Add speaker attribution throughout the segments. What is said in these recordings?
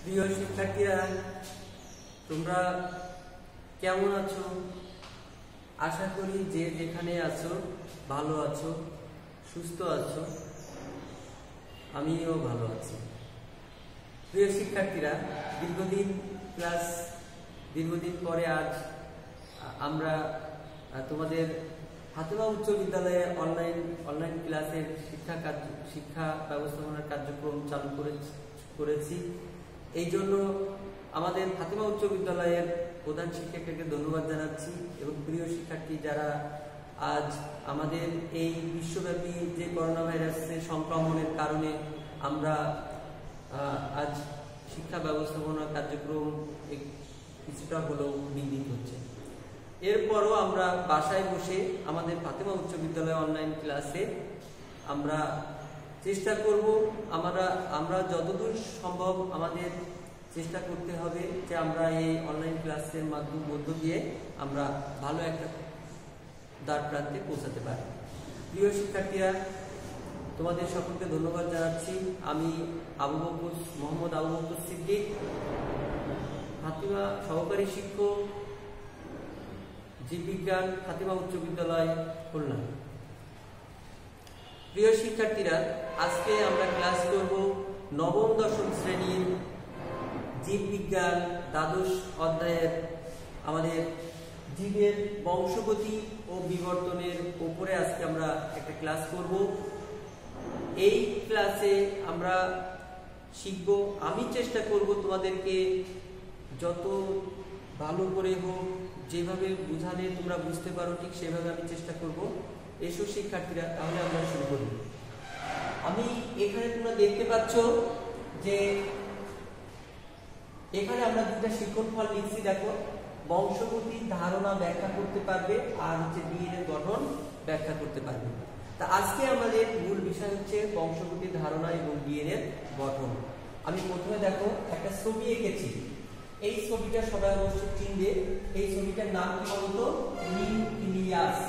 Speaker 1: প্রিয় শিক্ষার্থীরা, তোমরা কেমন আছো? আশা করি যে যেখানে আছো ভালো আছো, সুস্থ আছো। আমিও ভালো আছি। প্রিয় শিক্ষার্থীরা, দীর্ঘদিন পরে আজ আমরা তোমাদের ফাতেমা উচ্চ বিদ্যালয়ে অনলাইন ক্লাসের শিক্ষা ব্যবস্থাপনার কার্যক্রম চালু করেছি। এই জন্য আমাদের ফাতেমা উচ্চ বিদ্যালয়ের প্রধান শিক্ষককে ধন্যবাদ জানাচ্ছি এবং প্রিয় শিক্ষার্থী যারা আজ আমাদের এই বিশ্বব্যাপী যে করোনা ভাইরাসের সংক্রমণের কারণে আমরা আজ শিক্ষা ব্যবস্থাপনার কার্যক্রম কিছুটা হলেও বিঘ্নিত হচ্ছে। এরপরও আমরা বাসায় বসে আমাদের ফাতেমা উচ্চ বিদ্যালয় অনলাইন ক্লাসে আমরা চেষ্টা করব, আমরা যতদূর সম্ভব আমাদের চেষ্টা করতে হবে যে আমরা এই অনলাইন ক্লাসের মধ্য দিয়ে আমরা ভালো একটা দ্বার প্রান্তে পৌঁছাতে পারি। প্রিয় শিক্ষার্থীরা, তোমাদের সকলকে ধন্যবাদ জানাচ্ছি। আমি মোহাম্মদ আবু বকর সিদ্দিক, ফাতেমা সহকারী শিক্ষক, জীববিজ্ঞান, ফাতেমা উচ্চ বিদ্যালয়, খুলনা। প্রিয় শিক্ষার্থীরা, আজকে আমরা ক্লাস করব নবম দশম শ্রেণীর জীববিজ্ঞান দ্বাদশ অধ্যায়ের আমাদের জীবের বংশগতি ও বিবর্তনের উপরে আজকে আমরা একটা ক্লাস করব। এই ক্লাসে আমরা শিখব, আমি চেষ্টা করব তোমাদেরকে যত ভালো করে হোক, যেভাবে বুঝালে তোমরা বুঝতে পারো ঠিক সেভাবে আমি চেষ্টা করব। এসো শিক্ষার্থীরা, তাহলে আমরা শুরু করি। আমি এখানে তোমরা দেখতে পাচ্ছ যে এখানে আমরা দুটা শিক্ষণফল লিখছি। দেখো, বংশগতির ধারণা ব্যাখ্যা করতে পারবে আর হচ্ছে ডিএনএ গঠন ব্যাখ্যা করতে পারবে। তা আজকে আমাদের মূল বিষয় হচ্ছে বংশগতির ধারণা এবং ডিএনএ গঠন। আমি প্রথমে দেখো একটা ছবি এঁকেছি। এই ছবিটা সবাই অবশ্যই চিনবে। এই ছবিটার নাম কি বলতো? নিউক্লিয়াস।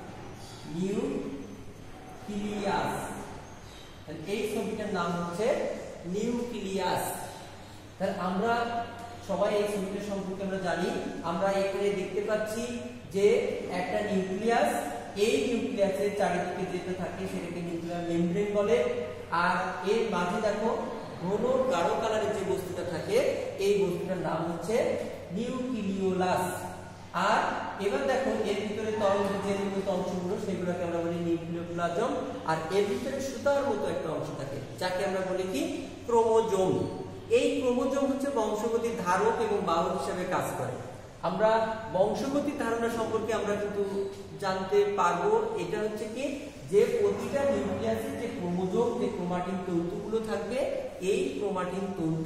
Speaker 1: এই ছবিটার নাম হচ্ছে নিউক্লিয়াস। তাহলে আমরা সবাই এই ছবিটা সম্পর্কে আমরা জানি। আমরা এখানে দেখতে পাচ্ছি যে একটা নিউক্লিয়াস, এই নিউক্লিয়াসের চারিদিকে যেটা থাকে সেটাকে নিউক্লিয়ার মেমব্রেন বলে। আর এর মাঝে দেখো ঘন গাঢ় কালারের যে বস্তুটা থাকে, এই বস্তুটার নাম হচ্ছে নিউক্লিওলাস। আর এবার দেখো এর ভিতরে তরল যে অংশগুলো সেগুলোকে আমরা বলি নিউক্লিওপ্লাজম। আর এর ভিতরে সুতার মতো একটা অংশ থাকে যাকে আমরা বলি কি? ক্রোমোজোম। এই ক্রোমোজোম হচ্ছে বংশগতির ধারক এবং বাহক হিসেবে কাজ করে। আমরা বংশগতির ধারণা সম্পর্কে আমরা কিন্তু জানতে পারবো। এটা হচ্ছে কি, যে প্রতিটা নিউক্লিয়াসের যে ক্রোমোজোম, যে ক্রোমাটিন তন্তুগুলো থাকবে, এই ক্রোমাটিন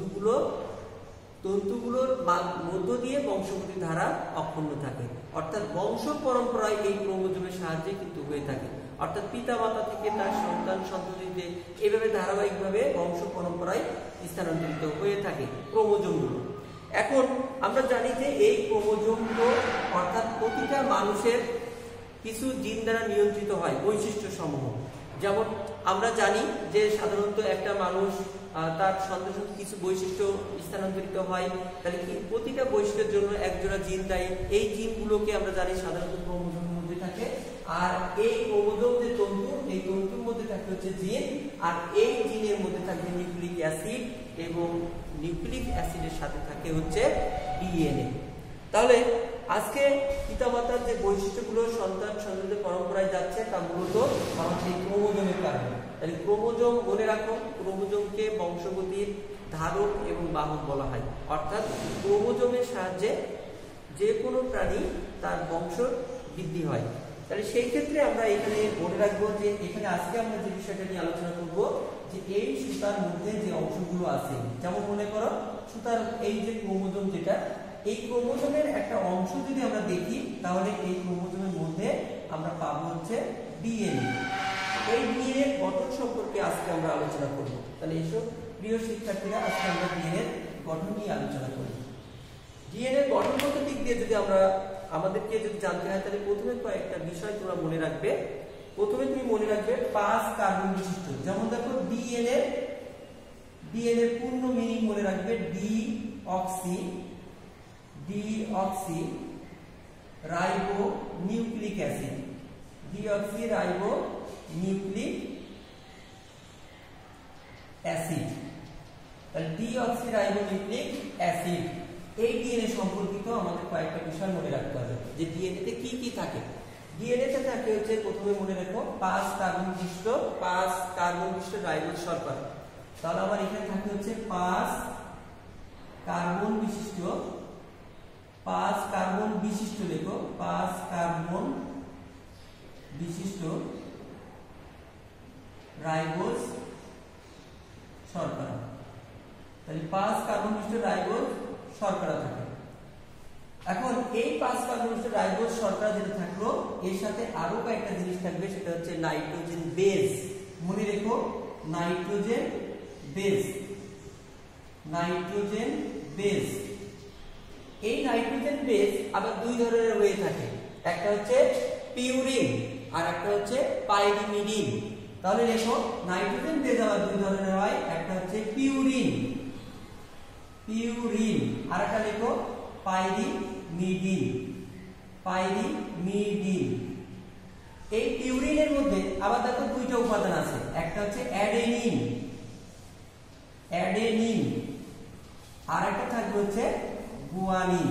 Speaker 1: তন্তুগুলোর মধ্য দিয়ে বংশগতির ধারা অক্ষুণ্ণ থাকে। অর্থাৎ বংশ পরম্পরায় এই ক্রোমোজোমের সাহায্যে কিন্তু হয়ে থাকে। অর্থাৎ পিতা মাতা থেকে তার সন্ততিতে এভাবে ধারাবাহিকভাবে বংশ পরম্পরায় স্থানান্তরিত হয়ে থাকে ক্রোমোজোমগুলো। এখন আমরা জানি যে এই ক্রোমোজোমগুলো অর্থাৎ প্রতিটা মানুষের কিছু জিন দ্বারা নিয়ন্ত্রিত হয় বৈশিষ্ট্য সমূহ। যেমন আমরা জানি যে সাধারণত একটা মানুষ তার সন্তান কিছু বৈশিষ্ট্য স্থানান্তরিত হয়। তাহলে কি প্রতিটা বৈশিষ্ট্যের জন্য একজোড়া জিন দায়ী। এই জিনগুলোকে আমরা জানি সাধারণত ক্রোমোজোমের মধ্যে থাকে। আর এই ক্রোমোজোম যে তন্তু, এই তন্তুর মধ্যে থাকে হচ্ছে জিন। আর এই জিনের মধ্যে থাকবে নিউক্লিক অ্যাসিড এবং নিউক্লিক অ্যাসিডের সাথে থাকে হচ্ছে ডিএনএ। তাহলে আজকে পিতামাতার যে বৈশিষ্ট্যগুলো সন্তানদের পরম্পরায় যাচ্ছে তা মূলত আমাদের এই ক্রোমোজোমের কারণে। তাহলে ক্রোমোজোম মনে রাখো, ক্রোমোজোমকে বংশগতির ধারক এবং বাহক বলা হয়। অর্থাৎ ক্রোমোজোমের সাহায্যে যে কোনো প্রাণী তার বংশ বৃদ্ধি হয়। তাহলে সেই ক্ষেত্রে আমরা এখানে মনে রাখবো যে এখানে আজকে আমরা যে বিষয়টা নিয়ে আলোচনা করব যে এই সুতার মধ্যে যে অংশগুলো আছে, যেমন মনে করো সুতার এই যে ক্রোমোজোম, যেটা এই ক্রোমোজোমের একটা অংশ যদি আমরা দেখি, তাহলে এই ক্রোমোজোমের মধ্যে আমরা পাবো হচ্ছে ডিএনএ। এই ডিএনএ গঠন সম্পর্কে আজকে আমরা আলোচনা করব। তাহলে এসব প্রিয় শিক্ষার্থীরা, আজকে আমরা ডিএনএ গঠন নিয়ে আলোচনা করি। ডিএনএ গঠনগত দিক দিয়ে যদি আমাদেরকে যদি জানতে হয়, তাহলে প্রথমে কয়েকটা বিষয় তোমরা মনে রাখবে। প্রথমে তুমি মনে রাখবে 5 কার্বন বিশিষ্ট। যেমন দেখো ডিএনএ ডিএনএ এর পূর্ণ মিনিং মনে রাখবে, deoxy ribo nucleic acid, deoxy ribo nucleic acid. তাহলে ডিঅক্সি রাইবো নিউক্লিক অ্যাসিড, এই ডিএনএ সম্পর্কিত আমাদের কয়েকটা বিষয় মনে রাখতে হবে যে ডিএনএ তে কি কি থাকে। ডিএনএ তে থাকে হচ্ছে, প্রথমে মনে রাখো 5 কার্বন বিশিষ্ট রাইবোজ শর্করা। তাহলে আমার এখানে থাকে হচ্ছে 5 কার্বন বিশিষ্ট লেখো, 5 কার্বন বিশিষ্ট রাইবোজ শর্করা। তাহলে 5 কার্বন বিশিষ্ট রাইবোজ শর্করা থাকে। এখন এই 5 কার্বন বিশিষ্ট রাইবোজ শর্করা যেটা থাকলো, এর সাথে আরো কয়েকটা জিনিস থাকবে, সেটা হচ্ছে নাইট্রোজেন বেস। মনে রেখো, নাইট্রোজেন বেস। এই নাইট্রোজেন বেস আবার দুই ধরনের হয়ে থাকে, একটা হচ্ছে পিউরিন আর একটা হচ্ছে পাইরিমিডিন। তাহলে দেখো নাইট্রোজেন বেস আবার দুই ধরনের হয়, একটা হচ্ছে পিউরিন আর একটা লেখো পাইরিমিডিন। এই পিউরিনের মধ্যে আবার দেখো দুইটা উপাদান আছে, একটা হচ্ছে অ্যাডেনিন আর একটা থাকবে হচ্ছে গুয়ানিন।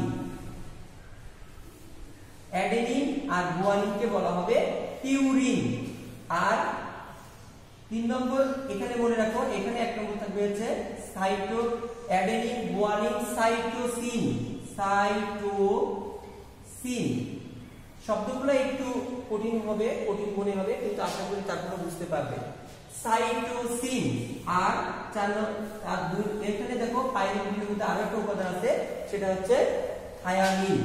Speaker 1: অ্যাডেনিন আর গুয়ানিনকে বলা হবে পিউরিন। আর 3 নম্বর এখানে মনে রাখো, এখানে 1 নম্বর থাকবে হচ্ছে অ্যাডেনিন গুয়ানিন সাইটোসিন। শব্দগুলো একটু কঠিন মনে হবে, কিন্তু আশা করি তারপরে বুঝতে পারবে। সাইটোসিন আর এখানে দেখো পাইরিমিডিনের মধ্যে আরো একটা উপাদান আছে, সেটা হচ্ছে থায়ামিন।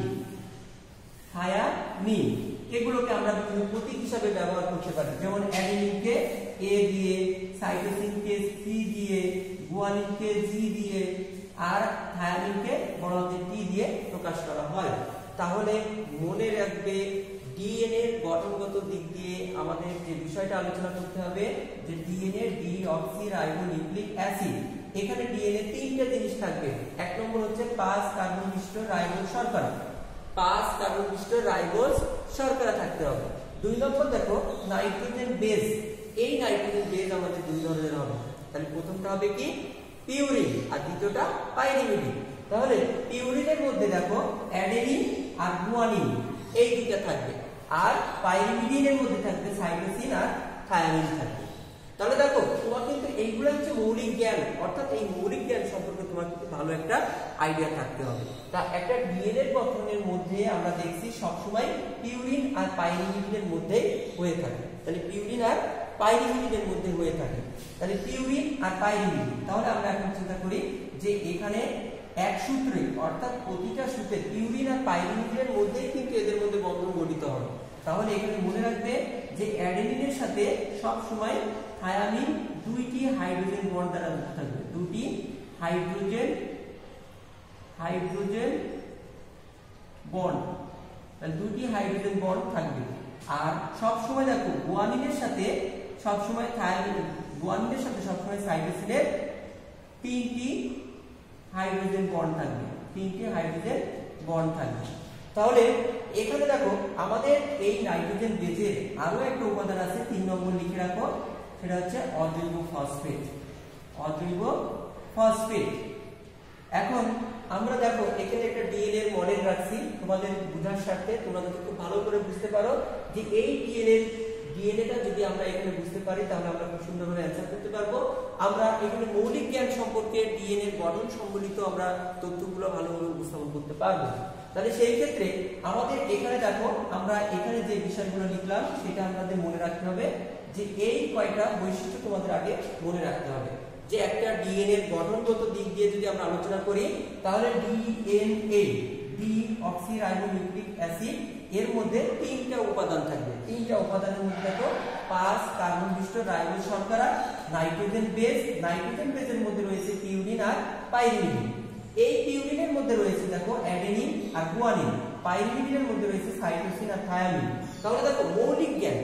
Speaker 1: এগুলোকে আমরা বিভিন্ন প্রতীক হিসাবে ব্যবহার করতে পারি, যেমন অ্যাডেনিনকে এ দিয়ে, সাইটোসিনকে সি দিয়ে, গুয়ানিনকে জি দিয়ে, আর থায়ামিনকে বড় হাতের টি দিয়ে প্রকাশ করা হয়। তাহলে মনে রাখবে, ডিএনএ এর গঠনগত দিক দিয়ে আমাদের যে বিষয়টা আলোচনা করতে হবে, যে DNA deoxy ribo nucleic acid. এখানে ডিএনএ 3টা জিনিস থাকবে। 1 নম্বর হচ্ছে 5 কার্বন বিশিষ্ট রাইবোজ শর্করা, 5 কার্বন বিশিষ্ট রাইবোজ শর্করা থাকতে হবে। 2 নম্বর দেখো নাইট্রোজেন বেস। এই নাইট্রোজেন বেস আমাদের দুই ধরনের হবে। তাহলে প্রথমটা হবে কি পিউরিন আর দ্বিতীয়টা পাইরিমিডিন। তাহলে পিউরিনের মধ্যে দেখো অ্যাডেনিন আর গুয়ানিন এই দুইটা থাকবে, আর পাইরিমিডিনের মধ্যে থাকবে সাইটোসিন আর থায়ামিন থাকবে। তাহলে দেখো তোমার কিন্তু এইগুলো হচ্ছে মৌলিক জ্ঞান, অর্থাৎ এই মৌলিক জ্ঞান সম্পর্কে তোমার কিন্তু ভালো একটা আইডিয়া থাকতে হবে। তা একটা ডিএনএ গঠনের মধ্যে আমরা দেখছি সবসময় পিউরিন আর পাইরিমিডিনের মধ্যে হয়ে থাকে। তাহলে পিউরিন আর পাইরিমিডিনের মধ্যে হয়ে থাকে। তাহলে পিউরিন আর পাইরিমিডিন, তাহলে আমরা এখন চিন্তা করি যে এখানে এক সূত্রে, অর্থাৎ প্রতিটা সূত্রে পিউরিন আর পাইরিমিডিনের মধ্যেই কিন্তু এদের মধ্যে বন্ধন গঠিত হবে। তাহলে এখানে মনে রাখবে যে অ্যাডেনিনের সাথে সব সময় থায়ামিন 2টি হাইড্রোজেন বন্ড দ্বারা যুক্ত থাকবে, 2টি হাইড্রোজেন বন্ড, তাহলে 2টি হাইড্রোজেন বন্ড থাকবে। আর সব সময় দেখো গুয়ানিনের সাথে সবসময় সাইটোসিনের 3টি হাইড্রোজেন বন্ড থাকবে, তাহলে এখানে দেখো আমাদের এই নাইট্রোজেন বেজের আরো একটা উপাদান আছে, 3 নম্বর লিখে রাখো, সেটা হচ্ছে অজৈব ফসফেট। এখন আমরা দেখো এখানে একটা ডিএনএ এর মডেল রাখছি তোমাদের বোঝার স্বার্থে, তোমরা যদি খুব ভালো করে বুঝতে পারো যে এই ডিএনএটা যদি আমরা এখানে বুঝতে পারি, তাহলে আমরা খুব সুন্দরভাবে অ্যান্সার করতে পারবো। আমরা এখানে মৌলিক জ্ঞান সম্পর্কে ডিএনএ এর গঠন সম্বলিত আমরা তথ্যগুলো ভালোভাবে উপস্থাপন করতে পারবো। তাহলে সেই ক্ষেত্রে আমাদের এখানে দেখো, আমরা এখানে যে বিষয়গুলো লিখলাম সেটা আমাদের মনে রাখতে হবে যে এই কয়টা বৈশিষ্ট্য তোমাদের আগে মনে রাখতে হবে। যে একটা ডিএনএ এর গঠনগত দিক দিয়ে যদি আমরা আলোচনা করি, তাহলে ডিএনএ ডিঅক্সিরাইবোনিউক্লিক অ্যাসিড এর মধ্যে 3টা উপাদান থাকবে। 3টা উপাদানের মধ্যে দেখো 5 কার্বন বিশিষ্ট রাইবোজ শর্করা, নাইট্রোজেন বেসের মধ্যে রয়েছে পিউরিন আর পাইরিমিডিন। এই পিউরিনের মধ্যে রয়েছে দেখো অ্যাডেনিন আর গুয়ানিন, পাইরিমিডিনের মধ্যে রয়েছে সাইটোসিন আর থায়ামিন। তাহলে দেখো মৌলিক জ্ঞান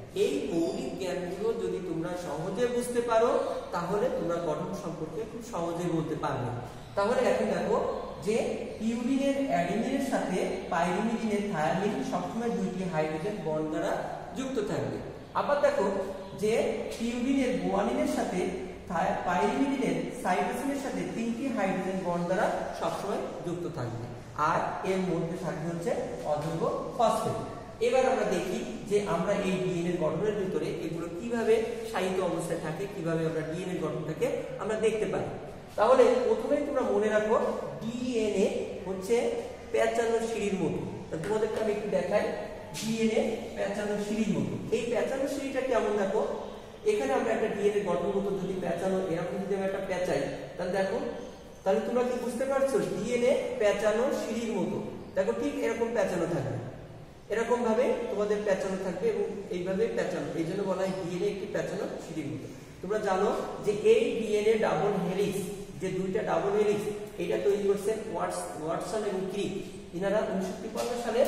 Speaker 1: এই মৌলিক জ্ঞানগুলো যদি তোমরা সহজে বুঝতে পারো তাহলে তোমরা গঠন সম্পর্কে খুব সহজেই বলতে পারবে। তাহলে এখন দেখো যে পিউরিনের অ্যাডিনিনের সাথে পাইরিমিডিনের থায়ামিন সবসময় দুইটি হাইড্রোজেন বন্ড দ্বারা যুক্ত থাকবে। আবার দেখো যে পিউরিনের গুয়ানিনের সাথে পাইরিমিডিনের সাইটোসিনের সাথে তিনটি হাইড্রোজেন বন্ড দ্বারা সবসময় যুক্ত থাকবে, আর এর মধ্যে থাকবে হচ্ছে অজৈব ফসফেট। এবার আমরা দেখি যে আমরা এই ডিএনএ গঠনের ভিতরে এগুলো কিভাবে শায়িত অবস্থায় থাকে, কিভাবে আমরা ডিএনএ গঠনটাকে আমরা দেখতে পাই। তাহলে প্রথমে তোমরা মনে রাখো ডিএনএ হচ্ছে পেঁচানো সিঁড়ির মতো। তোমাদেরকে আমি একটু দেখাই ডিএনএ পেঁচানো সিঁড়ির মতো। এই পেঁচানো সিঁড়িটা কেমন দেখো, এখানে আমরা একটা ডিএনএ গঠন মতো যদি পেঁচানো এরকম যদি আমরা একটা পেঁচাই তাহলে দেখো, তাহলে তোমরা কি বুঝতে পারছো ডিএনএ পেঁচানো সিঁড়ির মতো। দেখো ঠিক এরকম পেঁচানো থাকবে, এরকম ভাবে তোমাদের পেঁচানো থাকবে এবং এইভাবে পেঁচানো, এই জন্য বলা হয় ডিএনএ একটি পেঁচানো সিঁড়ির মতো। তোমরা জানো যে এই ডিএনএ ডাবল হেলিক্স, যে দুইটা ডাবল হেলিক্স এটা তৈরি করছেন ওয়াটসন এবং ক্রিক, ইনারা 1953 সালে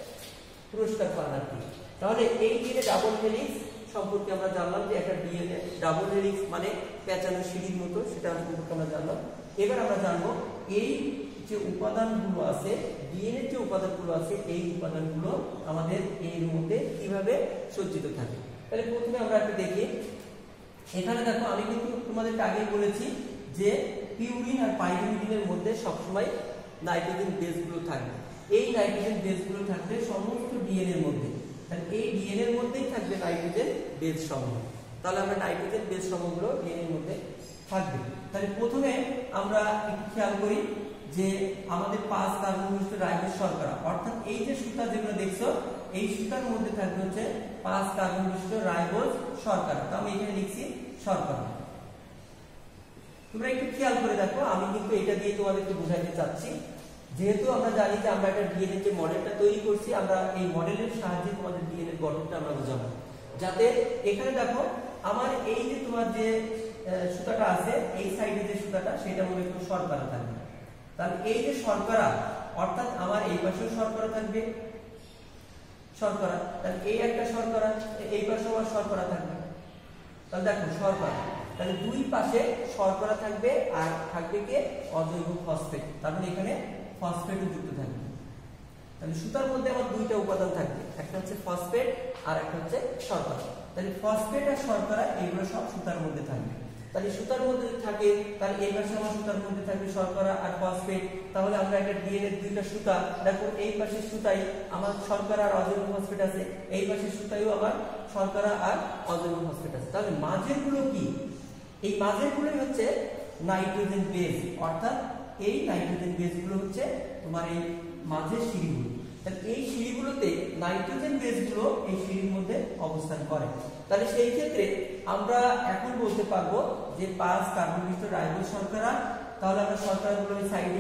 Speaker 1: পুরস্কার পান আর কি। তাহলে এই ডিএনএ ডাবল হেলিক্স সম্পর্কে আমরা জানলাম যে একটা ডিএনএ ডাবল হেলিক্স মানে পেঁচানো সিঁড়ির মতো, সেটা সম্পর্কে আমরা জানলাম। এবার আমরা জানবো এই যে উপাদানগুলো আছে, ডিএনএ যে উপাদানগুলো আছে, এই উপাদানগুলো আমাদের এর মধ্যে কিভাবে সজ্জিত থাকে। তাহলে প্রথমে আমরা একটু দেখি, এখানে দেখো আমি কিন্তু তোমাদেরকে আগেই বলেছি যে পিউরিন আর পাইরিমিডিনের মধ্যে সবসময় নাইট্রোজেন বেসগুলো থাকবে। এই নাইট্রোজেন বেসগুলো থাকবে সমস্ত ডিএনএ এর মধ্যে, তাহলে এই ডিএনএ এর মধ্যেই থাকবে নাইট্রোজেন বেস সমূহ। তাহলে আমরা নাইট্রোজেন বেস সমূহগুলো ডিএনএ এর মধ্যে থাকবে। তাহলে প্রথমে আমরা একটু খেয়াল করি যে আমাদের 5 কার্বন মিশ্রিত রাইবোজ শর্করা, অর্থাৎ এই যে সুতা যেগুলো দেখছো এই সুতার মধ্যে থাকবে হচ্ছে 5 কার্বন মিশ্রিত রাইবোজ শর্করা। তো আমি এখানে লিখছি শর্করা। তোমরা একটু খেয়াল করে দেখো, আমি কিন্তু এটা দিয়ে তোমাদেরকে বোঝাতে চাচ্ছি, যেহেতু আমরা জানি যে আমরা একটা ডিএনএ যে মডেলটা তৈরি করছি, আমরা এই মডেলের সাহায্যে তোমাদের ডিএনএ গঠনটা আমরা বোঝাবো। যাতে এখানে দেখো আমার এই যে তোমার যে সুতাটা আছে, এই সাইডে যে সুতাটা সেটা মনে করো শর্করা থাকবে। তাহলে এই যে শর্করা, অর্থাৎ আমার এই পাশেও শর্করা থাকবে শর্করা, তাহলে এই একটা শর্করা, এই পাশেও আমার শর্করা থাকবে। তাহলে দেখো শর্করা, তাহলে দুই পাশে শর্করা থাকবে আর থাকবে কি অজৈব ফসফেট, তাহলে এখানে ফসফেটও যুক্ত থাকবে। তাহলে সুতার মধ্যে আমার দুইটা উপাদান থাকবে, একটা হচ্ছে ফসফেট আর একটা হচ্ছে শর্করা। তাহলে ফসফেট আর শর্করা এগুলো সব সুতার মধ্যে থাকবে। তাহলে সুতার মধ্যে থাকে, তাহলে এই পাশে আমার সুতার মধ্যে থাকবে শর্করা আর ফসফেট। তাহলে আমরা একটা ডিএনএ দুইটা সুতা, দেখো এই পাশের সুতাই আমার শর্করা আর অজৈব ফসফেট আছে, এই পাশের সুতাইও আমার শর্করা আর অজৈব ফসফেট আছে। তাহলে মাঝের গুলো কি, এই মাঝের গুলোই হচ্ছে নাইট্রোজেন বেস, অর্থাৎ এই নাইট্রোজেন বেস গুলো হচ্ছে তোমার এই মাঝের সিঁড়িগুলো। তাহলে এই সিঁড়িগুলোতে নাইট্রোজেন বেসগুলো এই সিঁড়ির মধ্যে অবস্থান করে। তাহলে সেই ক্ষেত্রে আমরা এখন বলতে পারবো যে 5 কার্বন মিশ্রিত রাইবোজ শর্করা, তাহলে আমরা শর্করাগুলো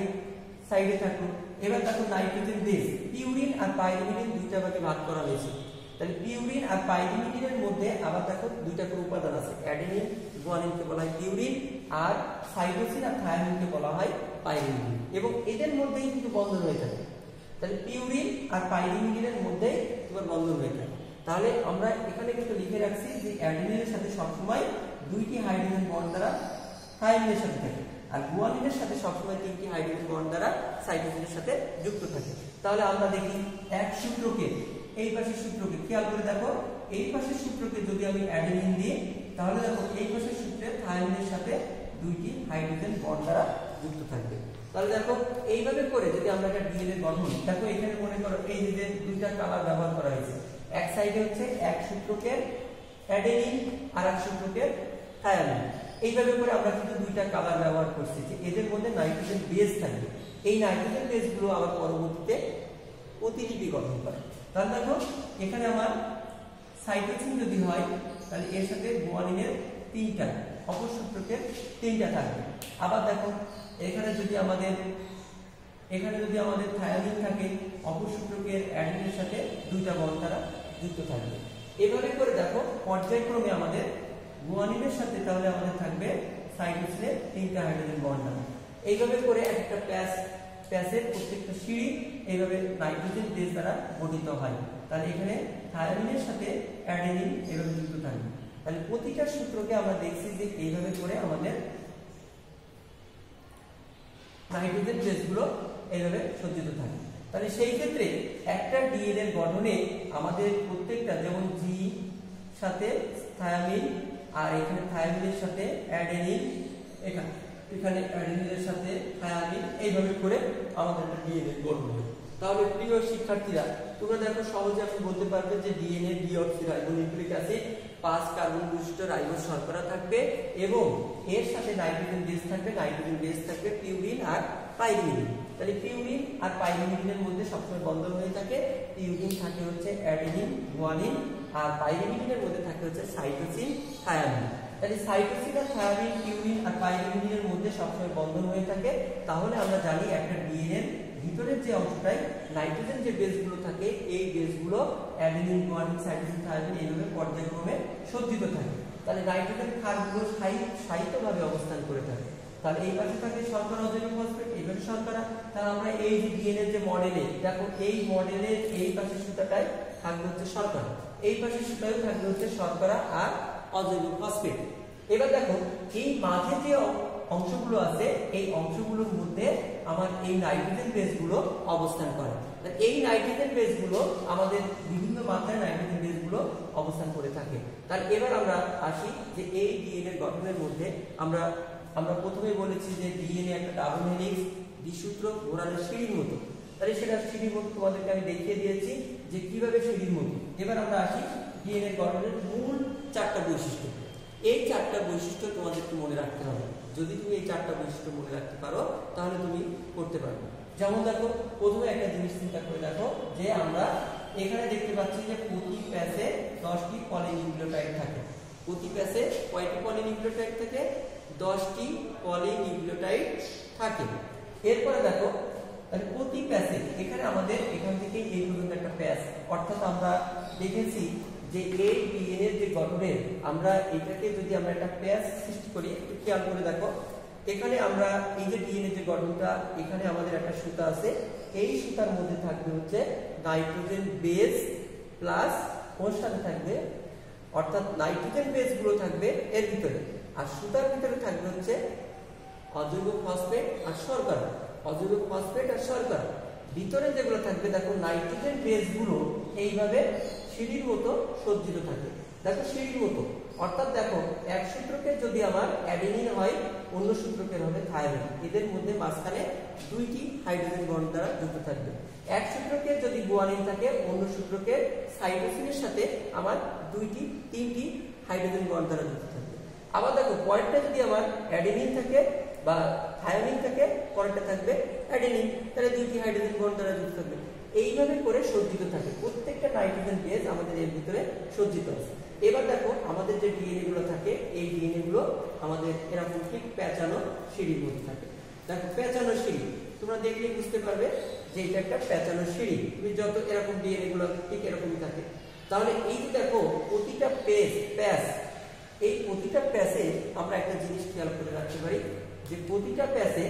Speaker 1: সাইডে থাকলো। এবার দেখো নাইট্রোজেন বেস, পিউরিন আর পাইরিমিডিন দুইটা ভাগে ভাগ করা হয়েছে। তাহলে পিউরিন আর পাইরিমিডিনের মধ্যে আবার দেখো দুইটা করে উপাদান আছে, অ্যাডেনিন গুয়ানিনকে বলা হয় পিউরিন আর সাইটোসিন আর থায়ামিনকে বলা হয় পাইরিমিডিন, এবং এদের মধ্যেই কিন্তু বন্ধন হয়ে থাকে। তাহলে পিউরিন আর পাইরিমিডিনের মধ্যেই তোমার বন্ধন হয়ে থাকে। তাহলে আমরা এখানে কিন্তু লিখে রাখছি যে অ্যাডেনিনের সাথে সবসময় দুইটি হাইড্রোজেন বন্ড দ্বারা থায়ামিনের সাথে থাকে, আর গুয়ানিনের সাথে সবসময় তিনটি হাইড্রোজেন বন্ড দ্বারা সাইটোসিনের সাথে যুক্ত থাকে। তাহলে আমরা দেখি এক সূত্রকে, এই পাশের সূত্রকে খেয়াল করে দেখো, এই পাশের সূত্রকে যদি আমি অ্যাডেনিন দিই তাহলে দেখো এই পাশের সূত্রে থায়ামিনের সাথে দুইটি হাইড্রোজেন বন্ড দ্বারা যুক্ত থাকবে। তাহলে দেখো এইভাবে করে যদি আমরা একটা ডিএনএ গঠন, দেখো এখানে মনে করো এই যে দুইটা কালার ব্যবহার করা হয়েছে, এক সাইডে হচ্ছে এক সূত্রকে অ্যাডেনিন আর এক সূত্রকে থায়ামিন। এইভাবে করে আমরা কিন্তু দুইটা কালার ব্যবহার করছি যে এদের মধ্যে নাইট্রোজেন বেস থাকবে। এই নাইট্রোজেন বেসগুলো আবার পরবর্তীতে প্রতিলিপি গঠন করে। তাহলে দেখো এখানে আমার সাইটোসিন যদি হয় তাহলে এর সাথে গুয়ানিনের 3টা, অপর সূত্রকে 3টা থাকবে। আবার দেখো এখানে যদি আমাদের থায়ামিন থাকে, অপর সূত্রকে অ্যাডেনিনের সাথে 2টা বন্ড দ্বারা যুক্ত থাকবে। এভাবে করে দেখো পর্যায়ক্রমে আমাদের গুয়ানিনের সাথে তাহলে আমাদের থাকবে সাইটোসিনের 3টা হাইড্রোজেন বন্ড। এইভাবে করে একটা প্যাসের প্রত্যেকটা সিঁড়ি এইভাবে নাইট্রোজেন বেস দ্বারা গঠিত হয়। তাহলে এখানে থায়ামিনের সাথে অ্যাডেনিন এভাবে যুক্ত থাকবে। তাহলে প্রতিটা সূত্রকে আমরা দেখছি যে এইভাবে করে আমাদের নাইট্রোজেন বেসগুলো এইভাবে সজ্জিত থাকে। তাহলে সেই ক্ষেত্রে একটা ডিএনএর গঠনে আমাদের প্রত্যেকটা, যেমন জি সাথে থায়ামিন, আর এখানে থায়ামিনের সাথে অ্যাডেনিন, এখানে অ্যাডেনিনের সাথে থায়ামিন, এইভাবে করে আমাদের একটা ডিএনএ গঠন হয়। তাহলে প্রিয় শিক্ষার্থীরা, তোমরা দেখো সহজে আপনি বলতে পারবে যে ডিএনএ ডিঅক্সিরাইবোনিউক্লিক অ্যাসিড 5 কার্বন বিশিষ্ট রাইবোজ শর্করা থাকবে এবং এর সাথে নাইট্রোজেন বেস থাকবে, নাইট্রোজেন বেস থাকবে পিউরিন আর পাইরিমিডিন। তাহলে পিউরিন আর পাইরিমিডিনের মধ্যে সবসময় বন্ধন হয়ে থাকে। পিউরিন থাকে হচ্ছে অ্যাডেনিন গুয়ানিন, আর পাইরিমিডিনের মধ্যে থাকে হচ্ছে সাইটোসিন থায়ামিন। তাহলে সাইটোসিন আর থায়ামিন, পিউরিন আর পাইরিমিডিনের মধ্যে সবসময় বন্ধন হয়ে থাকে। তাহলে আমরা জানি একটা ডিএনএ ভিতরের যে অংশটায় নাইট্রোজেন যে বেসগুলো থাকে, এই বেসগুলো অ্যাডেনিন গুয়ানিন সাইটোসিন থায়ামিন এইভাবে পর্যায়ক্রমে সজ্জিত থাকে। তাহলে নাইট্রোজেন ক্ষারগুলো স্থায়িত্বভাবে অবস্থান করে থাকে। তাহলে এই পাশে থাকে শর্করা অজৈব ফসফেট, এই পাশে শর্করা। তাহলে আমরা এই যে ডিএনএ যে মডেলে দেখো, এই মডেলের এই পাশে সুতাটায় থাকবে হচ্ছে শর্করা, এই পাশে সুতায় থাকবে হচ্ছে শর্করা আর অজৈব ফসফেট। এবার দেখো এই মাঝে যে অংশগুলো আছে, এই অংশগুলোর মধ্যে আমার এই নাইট্রোজেন বেসগুলো অবস্থান করে। এই নাইট্রোজেন বেসগুলো আমাদের বিভিন্ন মাত্রায় নাইট্রোজেন বেসগুলো অবস্থান করে থাকে। তাহলে এবার আমরা আসি যে এই ডিএনএ গঠনের মধ্যে আমরা প্রথমে বলেছি যে ডিএনএ একটা ডাবল হেলিক্স, দ্বিসূত্র, ঘোরানো সিঁড়ির মতো। তাহলে সেটা সিঁড়ির মতো তোমাদেরকে আমি দেখিয়ে দিয়েছি যে কিভাবে সিঁড়ির মতো। এবার আমরা আসি ডিএনএ গঠনের মূল 4টা বৈশিষ্ট্য। এই 4টা বৈশিষ্ট্য তোমাদেরকে মনে রাখতে হবে। যদি তুমি এই 4টা বৈশিষ্ট্য মনে রাখতে পারো তাহলে তুমি করতে পারবে। যেমন দেখো, প্রথমে একটা জিনিস চিন্তা করে দেখো যে আমরা এখানে দেখতে পাচ্ছি যে প্রতি প্যাসে 10টি পলিনিউক্লিওটাইড থাকে। প্রতি প্যাসে কয়টি পলিনিউক্লিওটাইড থাকে? 10টি পলিনিউক্লিওটাইড থাকে। এরপরে দেখো, তাহলে প্রতি প্যাসে এখানে আমাদের এখান থেকে এই পর্যন্ত একটা প্যাস, অর্থাৎ আমরা দেখেছি যে এই ডিএনএ যে গঠনের আমরা এটাকে যদি আমরা একটা প্যাস সৃষ্টি করি, একটু খেয়াল করে দেখো, এখানে আমরা এই যে ডিএনএ যে গঠনটা, এখানে আমাদের একটা সুতা আছে, এই সুতার মধ্যে থাকবে হচ্ছে নাইট্রোজেন বেস প্লাস ওর সাথে থাকবে, অর্থাৎ নাইট্রোজেন বেস গুলো থাকবে এর ভিতরে, আর সুতার ভিতরে থাকবে হচ্ছে অজৈব ফসফেট আর শর্করা, অজৈব ফসফেট আর শর্করা। ভিতরে যেগুলো থাকবে দেখো নাইট্রোজেন বেস গুলো এইভাবে সিঁড়ির মতো সজ্জিত থাকে। দেখো সিঁড়ির মতো, অর্থাৎ দেখো এক সূত্রকে যদি আমার অ্যাডেনিন হয়, অন্য সূত্রকে হবে থায়ামিন, এদের মধ্যে মাঝখানে 2টি হাইড্রোজেন বন্ড দ্বারা যুক্ত থাকবে। এক সূত্রকে যদি গুয়ানিন থাকে, অন্য সূত্রকে সাইটোসিনের সাথে আমার 3টি হাইড্রোজেন বন্ড দ্বারা যুক্ত থাকবে। আবার দেখো পরেরটা যদি আমার অ্যাডেনিন থাকে বা থায়ামিন থাকে, পরেরটা থাকবে অ্যাডেনিন, তাহলে 2টি হাইড্রোজেন বন্ড দ্বারা যুক্ত থাকবে। এইভাবে করে সজ্জিত থাকে, প্রত্যেকটা নাইট্রোজেন বেস আমাদের এর ভিতরে সজ্জিত আছে। এবার দেখো আমাদের যে ডিএনএ গুলো থাকে, এই ডিএনএ গুলো আমাদের এরকম ঠিক পেঁচানো সিঁড়ির মধ্যে থাকে। দেখো পেঁচানো সিঁড়ি, তোমরা দেখলে বুঝতে পারবে যে এটা একটা পেঁচানো সিঁড়ি। তুমি যত এরকম ডিএনএ গুলো ঠিক এরকমই থাকে। তাহলে এই যে দেখো প্রতিটা প্যাস, এই প্রতিটা প্যাসে আমরা একটা জিনিস খেয়াল করে রাখতে পারি যে প্রতিটা প্যাসে,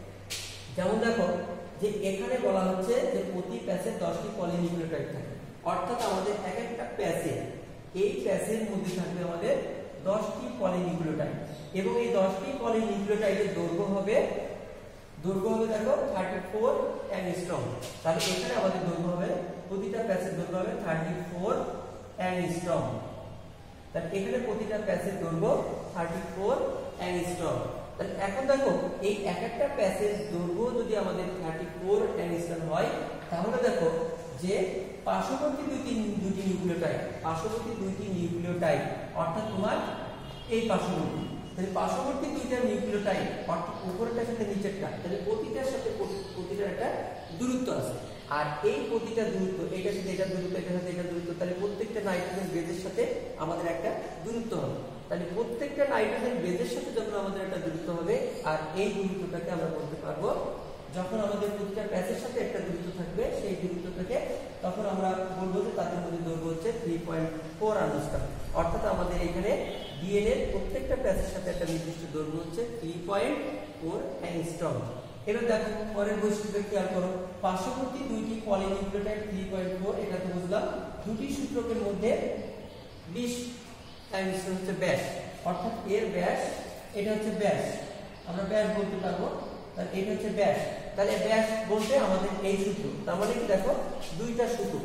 Speaker 1: যেমন দেখো যে এখানে বলা হচ্ছে যে প্রতি প্যাসে 10টি পলিনিউক্লিওটাইড থাকে, অর্থাৎ আমাদের এক একটা প্যাসে, এই প্যাসের মধ্যে থাকবে আমাদের 10টি পলিনিউক্লিওটাইড, এবং এই 10টি পলিনিউক্লিওটাইডের দৈর্ঘ্য হবে দেখো 34 অ্যাংস্ট্রম। তাহলে এখানে আমাদের দৈর্ঘ্য হবে, প্রতিটা প্যাসের দৈর্ঘ্য হবে 34 অ্যাংস্ট্রম। তাহলে এখানে প্রতিটা প্যাসের দৈর্ঘ্য 34 অ্যাংস্ট্রম। তাহলে এখন দেখো এই এক একটা প্যাসের দৈর্ঘ্য যদি আমাদের 34 অ্যাংস্ট্রম হয়, তাহলে দেখো যে পার্শ্ববর্তী দুটি নিউক্লিওটাইড, অর্থাৎ তোমার এই পার্শ্ববর্তী, তাহলে পার্শ্ববর্তী দুইটা নিউক্লিওটাইড, অর্থাৎ উপরেরটার সাথে নিচেরটা, তাহলে প্রতিটার সাথে প্রতিটার একটা দূরত্ব আছে। আর এই প্রতিটা দূরত্ব, এটার সাথে এটা দূরত্ব, এটার সাথে এটা দূরত্ব, তাহলে প্রত্যেকটা নাইট্রোজেন বেজের সাথে আমাদের একটা দূরত্ব হবে। তাহলে প্রত্যেকটা নাইট্রোজেন বেজের সাথে যখন আমাদের একটা দূরত্ব হবে, আর এই দূরত্বটাকে আমরা বলতে পারবো, যখন আমাদের প্রতিটা প্যাসের সাথে একটা দূরত্ব থাকবে, সেই দূরত্বটাকে তখন আমরা বলবো যে তাদের মধ্যে দৈর্ঘ্য হচ্ছে 3.4 অ্যাংস্ট্রম। অর্থাৎ আমাদের এখানে ডিএনএ প্রত্যেকটা প্যাসের সাথে একটা নির্দিষ্ট দৈর্ঘ্য হচ্ছে 3.4 অ্যাংস্ট্রম। এবার দেখো পরের বৈশিষ্ট্য খেয়াল করো, পার্শ্ববর্তী দুইটি পলিনিউক্লিওটাইড 3.4, এটা তো বুঝলাম। দুটি সূত্রকের মধ্যে 20 অ্যাংস্ট্রম হচ্ছে ব্যাস, অর্থাৎ এর ব্যাস, এটা হচ্ছে ব্যাস, আমরা ব্যাস বলতে পারবো, তাহলে এটা হচ্ছে ব্যাস। তাহলে ব্যাস বলতে আমাদের এই সূত্র, তার মানে কি দেখো দুইটা সূত্র,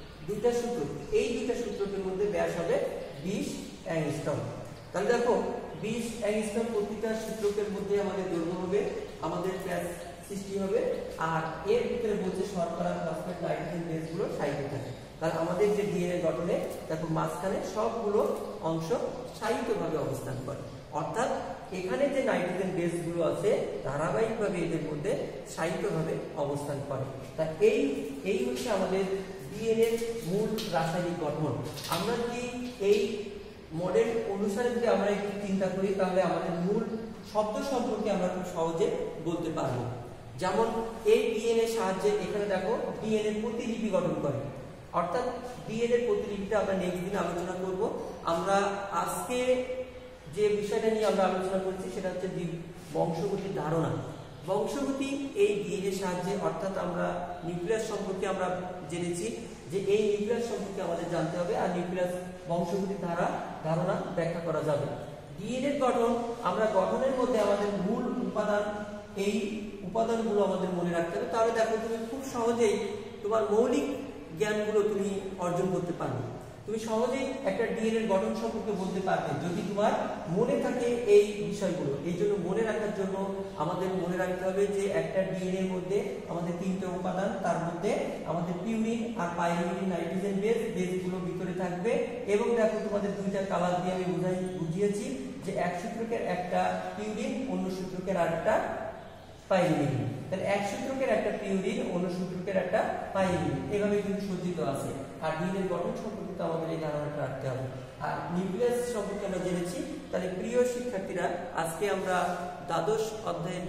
Speaker 1: এই দুইটা সূত্রের মধ্যে ব্যাস হবে 20 অ্যাংস্ট্রম। তাহলে দেখো 20 অ্যাংস্ট্রম প্রতিটা সূত্রকের মধ্যে আমাদের দৈর্ঘ্য হবে, আমাদের ব্যাস সৃষ্টি হবে, আর এর ভিতরে বলছে শর্করা, ফসফেট, নাইট্রোজেন বেসগুলো সাইডে থাকে। তাহলে আমাদের যে ডিএনএ গঠনে দেখো মাঝখানে সবগুলো অংশ সাহিত্যভাবে অবস্থান করে, অর্থাৎ এখানে যে নাইট্রোজেন বেসগুলো আছে ধারাবাহিকভাবে এদের মধ্যে সাহিত্যভাবে অবস্থান করে। তা এই হচ্ছে আমাদের ডিএনএ মূল রাসায়নিক গঠন। আমরা যদি এই মডেল অনুসারে যদি আমরা একটু চিন্তা করি তাহলে আমাদের মূল শব্দ সম্পর্কে আমরা খুব সহজে বলতে পারবো। যেমন এই ডিএনএ সাহায্যে এখানে দেখো ডিএনএ প্রতিলিপি গঠন করে, অর্থাৎ ডিএনএ প্রতিলিপিটা আমরা নেক্সট দিন আলোচনা করব। আমরা আজকে যে বিষয়টা নিয়ে আমরা আলোচনা করছি সেটা হচ্ছে বংশগতির ধারণা। বংশগতি এই ডিএনএ সাহায্যে, অর্থাৎ আমরা নিউক্লিয়াস সম্পর্কে আমরা জেনেছি যে এই নিউক্লিয়াস সম্পর্কে আমাদের জানতে হবে, আর নিউক্লিয়াস বংশগতির ধারণা ব্যাখ্যা করা যাবে। ডিএনএ গঠন, আমরা গঠনের মধ্যে আমাদের মূল উপাদান, এই উপাদানগুলো আমাদের মনে রাখতে হবে, তাহলে দেখো তুমি খুব সহজেই তোমার মৌলিক জ্ঞানগুলো তুমি অর্জন করতে পারবে। তুমি সহজেই একটা ডিএনএ গঠন সম্পর্কে বলতে পারবে যদি তোমার মনে থাকে এই বিষয়গুলো। এই জন্য মনে রাখার জন্য আমাদের মনে রাখতে হবে যে একটা ডিএনএ এর মধ্যে আমাদের 3টে উপাদান, তার মধ্যে আমাদের পিউরিন আর পাইরিমিডিন নাইট্রোজেন বেসগুলো ভিতরে থাকবে। এবং দেখো তোমাদের দুইটা কালার দিয়ে আমি বুঝিয়েছি যে এক সূত্রকের একটা পিউরিন, অন্য সূত্রকের আরেকটা পাইরিমিডিন। তাহলে এক সূত্রকের একটা পিউরিন, অন্য সূত্রকের একটা পাইরিমিডিন, এভাবে কিন্তু সজ্জিত আছে। আর ডিএনএ গঠন সম্পর্কে তো আমাদের এই ধারণাটা রাখতে হবে। আর নিউক্লিয়াস সম্পর্কে আমরা জেনেছি। তাহলে প্রিয় শিক্ষার্থীরা, আজকে আমরা দ্বাদশ অধ্যায়ের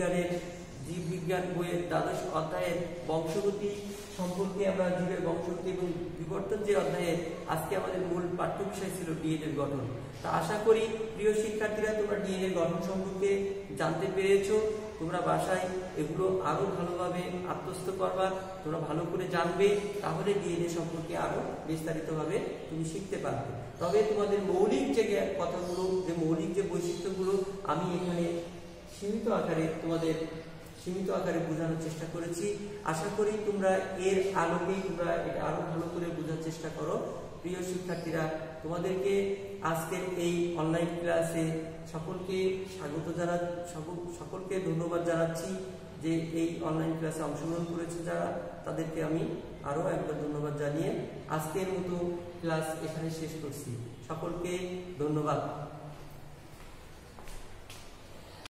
Speaker 1: জীববিজ্ঞান বইয়ের দ্বাদশ অধ্যায়ের বংশগতি সম্পর্কে, আমরা জীবের বংশগতি এবং বিবর্তন যে অধ্যায়ে আজকে আমাদের মূল পাঠ্য বিষয় ছিল ডিএনএ গঠন। তা আশা করি প্রিয় শিক্ষার্থীরা তোমরা ডিএনএ গঠন সম্পর্কে জানতে পেরেছো। তোমরা বাসায় এগুলো আরো ভালোভাবে আত্মস্থ করবা, তোমরা ভালো করে জানবে, তাহলে ডিএনএ সম্পর্কে আরো বিস্তারিতভাবে তুমি শিখতে পারবে। তবে তোমাদের মৌলিক যে কথাগুলো, যে মৌলিক যে বৈশিষ্ট্যগুলো আমি এখানে সীমিত আকারে বোঝানোর চেষ্টা করেছি। আশা করি তোমরা এর আলোকেই তোমরা এটা আরো ভালো করে বোঝার চেষ্টা করো। প্রিয় শিক্ষার্থীরা, তোমাদেরকে আজকের এই অনলাইন ক্লাসে সকলকে স্বাগত সকলকে ধন্যবাদ জানাচ্ছি যে এই অনলাইন ক্লাসে অংশগ্রহণ করেছে যারা, তাদেরকে আমি আরো একবার ধন্যবাদ জানিয়ে আজকের মতো ক্লাস এখানে শেষ করছি। সকলকে ধন্যবাদ।